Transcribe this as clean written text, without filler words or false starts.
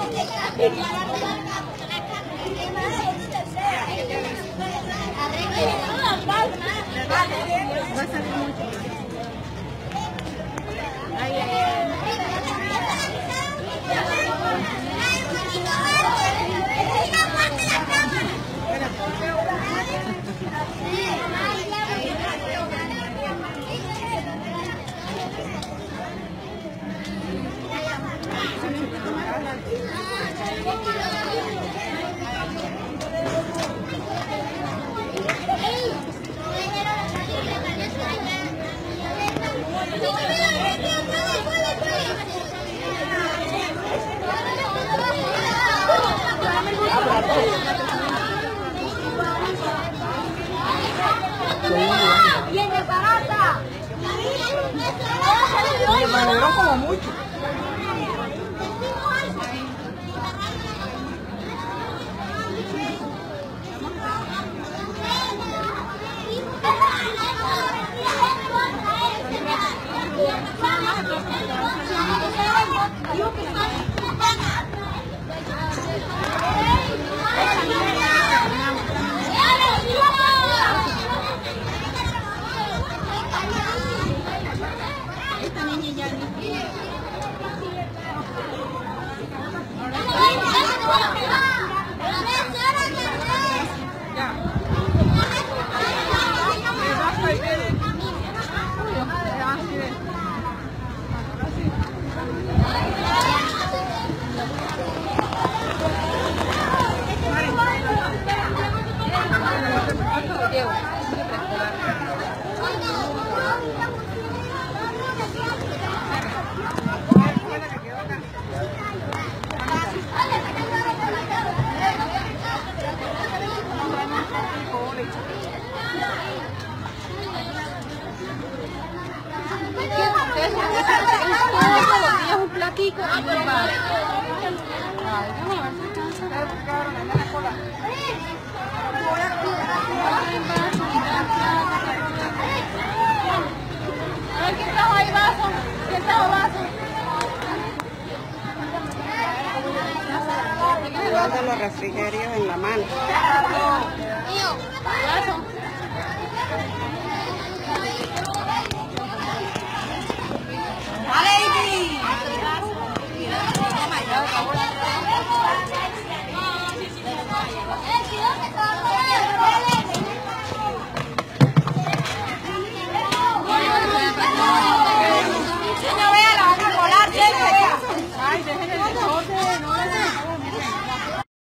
Va a salir mucho. Ay, ay, ¡Viene barata! Me manejó como mucho. esta niña ya un platico y un bar. Ay, vamos a ver si alcanza. Ay, ¿quién trajo ahí vaso? ¿Quién trajo vaso? Guarda los refrigerios en la mano. Vaso.